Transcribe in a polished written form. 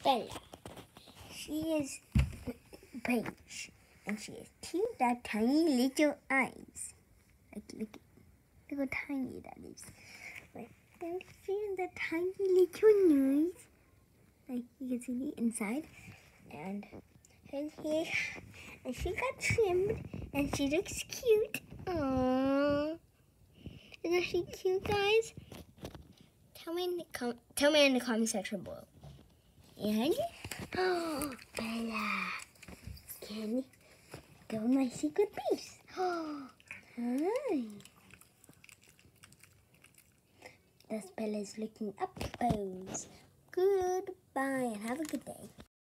Bella. She is beige, and she has that tiny little eyes. Look how tiny that is. And she has the tiny little nose. You can see the inside. And her hair, and she got trimmed, and she looks cute. Aww. Isn't she cute, guys? Tell me in the comment section below. And Bella, can go in my secret base. Hi. That's Bella's looking up pose. Goodbye and have a good day.